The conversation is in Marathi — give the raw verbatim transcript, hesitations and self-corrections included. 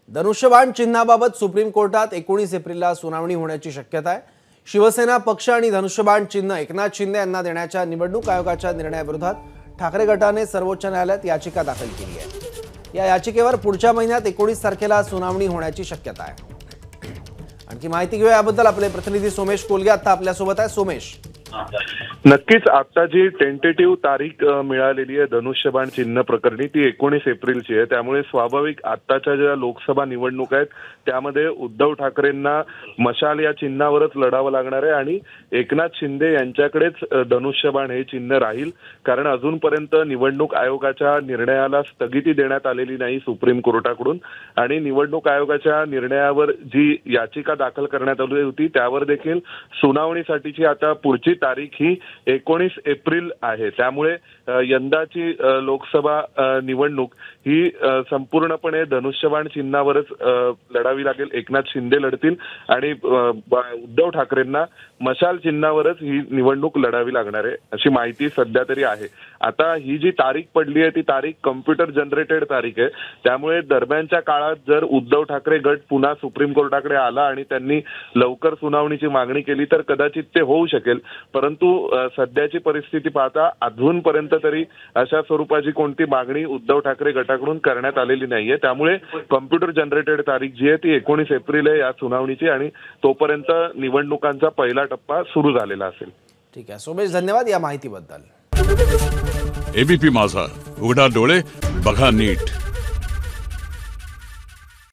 धनुष्यबाण चिन्हाबाबत सुप्रीम कोर्टात एकोणीस एप्रिलला सुनावणी होण्याची शक्यता आहे। शिवसेना पक्ष आणि धनुष्यबाण चिन्ह एकनाथ शिंदे यांना देण्याच्या निवडणूक आयोगाच्या निर्णयाविरोधात ठाकरे गटाने सर्वोच्च न्यायालयात याचिका दाखल केली आहे। या याचिकेवर पुढच्या महिन्यात एकोणीस तारखेला सुनावणी होण्याची शक्यता आहे। आणखी माहिती घेऊया याबद्दल आपले प्रतिनिधी सोमेश कोलगे आता आपल्या सोबत आहे। सोमेश, नक्कीच आता जी टेंटेटिव्ह तारीख मिळालेली आहे धनुष्यबाण चिन्ह प्रकरणी ती एकोणीस एप्रिलची आहे। त्यामुळे स्वाभाविक आताच्या ज्या लोकसभा निवडणूक आहेत त्यामध्ये उद्धव ठाकरेंना मशाल या चिन्हावरच लढावं लागणार आहे आणि एकनाथ शिंदे यांच्याकडेच धनुष्यबाण हे चिन्ह राहील, कारण अजूनपर्यंत निवडणूक आयोगाच्या निर्णयाला स्थगिती देण्यात आलेली नाही सुप्रीम कोर्टाकडून आणि निवडणूक आयोगाच्या निर्णयावर जी याचिका दाखल करण्यात आली होती त्यावर देखील सुनावणीसाठीची आता पुढची तारीख ही एकोणीस एप्रिल आहे। त्यामुळे यंदाची लोकसभा निवडणूक ही संपूर्णपणे धनुष्यबाण चिन्हावरच लढावी लागेल। एकनाथ शिंदे लढतील आणि उद्धव ठाकरेंना मशाल चिन्हावरच ही निवडणूक लढावी लागणार आहे अशी माहिती सध्या तरी आहे। आता ही जी तारीख पडली आहे ती तारीख कम्प्युटर जनरेटेड तारीख आहे। त्यामुळे दरम्यानच्या काळात जर उद्धव ठाकरे गट पुन्हा सुप्रीम कोर्टाकडे आला आणि त्यांनी लवकर सुनावणीची मागणी केली तर कदाचित ते होऊ शकेल, परंतु सध्याची परिस्थिती पाहता अजूनपर्यंत तरी अशा स्वरूपाची कोणती मागणी उद्धव ठाकरे गटाकडून करण्यात आलेली नाहीये। त्यामुळे कम्प्युटर जनरेटेड तारीख जी आहे ती एकोणीस एप्रिल आहे या सुनावणीची आणि तोपर्यंत निवडणुकांचा पहिला टप्पा सुरू झालेला असेल। ठीक आहे सोमेश, धन्यवाद या माहितीबद्दल। एबीपी माझा, उघडा डोळे बघा नीट।